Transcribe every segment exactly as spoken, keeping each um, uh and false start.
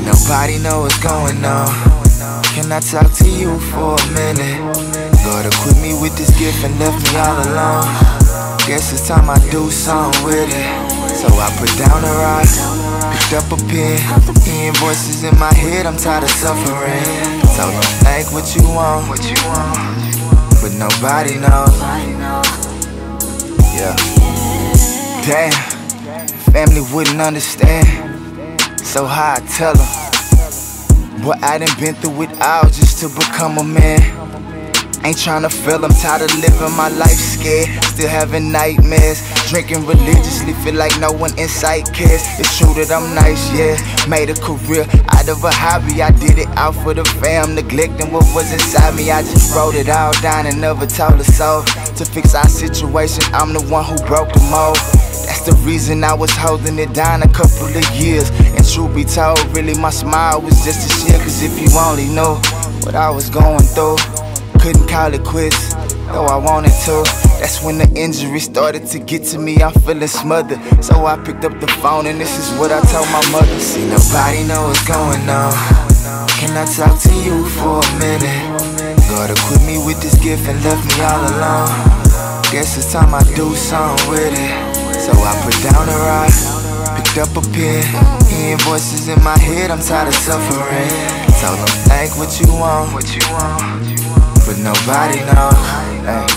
nobody know what's going on. Can I talk to you for a minute? Lord, quit me with this gift and left me all alone. Guess it's time I do something with it. So I put down a rock, picked up a pen, hearing voices in my head, I'm tired of suffering. So don't think what you want, what you want, but nobody knows. Yeah. Damn, family wouldn't understand. So how I tell them, boy, I done been through it all just to become a man. Ain't tryna feel, I'm tired of living my life scared. Still having nightmares, drinking religiously, feel like no one in sight cares. It's true that I'm nice, yeah, made a career out of a hobby. I did it out for the fam, neglecting what was inside me. I just wrote it all down and never told a soul. To fix our situation, I'm the one who broke the mold. That's the reason I was holding it down a couple of years. And truth be told, really my smile was just a shit. Cause if you only knew what I was going through, couldn't call it quits, though I wanted to. That's when the injury started to get to me, I'm feeling smothered. So I picked up the phone and this is what I told my mother. See, nobody know what's going on. Can I talk to you for a minute? God quit me with this gift and left me all alone. Guess it's time I do something with it. So I put down a rock, picked up a pen, hearing voices in my head, I'm tired of suffering. So don't think what you want, what you want, but nobody knows. Hey.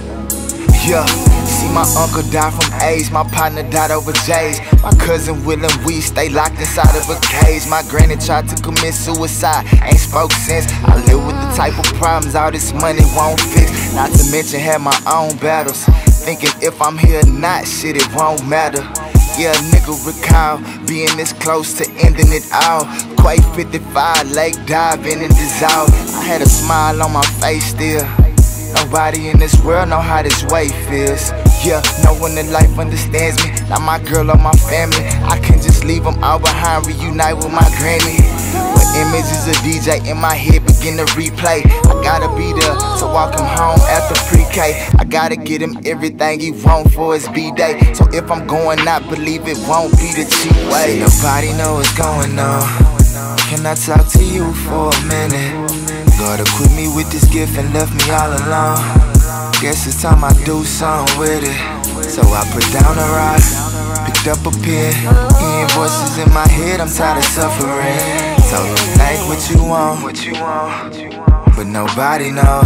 Yeah, see my uncle died from AIDS, my partner died over J's. My cousin Will and we stay locked inside of a cage. My granny tried to commit suicide, ain't spoke since. I live with the type of problems all this money won't fix. Not to mention had my own battles, thinking if I'm here or not, shit it won't matter. Yeah, nigga recall being this close to ending it all. Quake fifty-five, lake diving and dissolve. I had a smile on my face still. Nobody in this world know how this way feels. Yeah, no one in life understands me, not my girl or my family. I can just leave them all behind, reunite with my granny. But images of D J in my head begin to replay. I gotta be there to walk him home after pre-K. I gotta get him everything he want for his B-day. So if I'm going out, believe it won't be the cheap way. See, nobody know what's going on. Can I talk to you for a minute? God quit me with this gift and left me all alone. Guess it's time I do something with it. So I put down a rock, picked up a pen, hearing voices in my head, I'm tired of suffering. So don't think what you want, what you want, but nobody knows.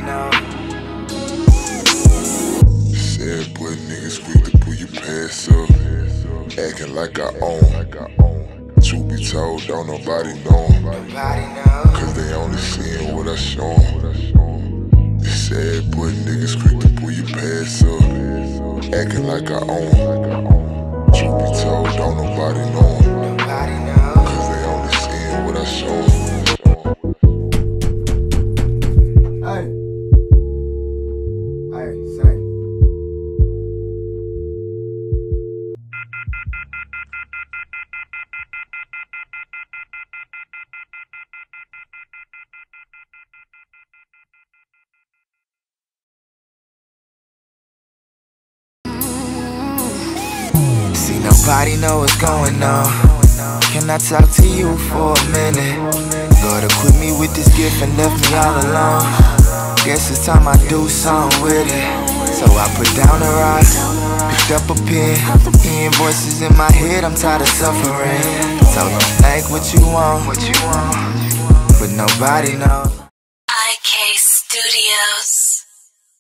Sad boy niggas quick to pull your pants up, acting like I own. Truth be told, don't nobody know, cause they only seeing what I show 'em. Sad boy niggas quick to pull your pants up, acting like I own. Truth be told, don't nobody know, cause they only seeing what I show 'em. Hey, hey, say. See, nobody know what's going on. Can I talk to you for a minute? Lord, quit me with this gift and left me all alone. Guess it's time I do something with it. So I put down a rock, picked up a pen, hearing voices in my head, I'm tired of suffering. So don't think what you want, what you want, but nobody knows.